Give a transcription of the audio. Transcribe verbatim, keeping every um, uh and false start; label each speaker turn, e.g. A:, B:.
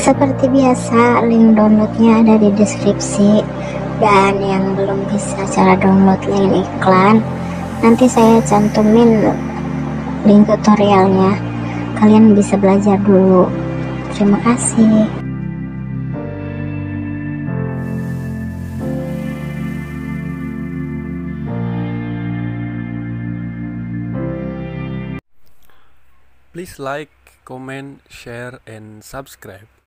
A: Seperti biasa, link downloadnya ada di deskripsi. Dan yang belum bisa cara download link iklan, nanti saya cantumin link tutorialnya. Kalian bisa belajar dulu. Terima kasih.
B: Please like, comment, share, and subscribe.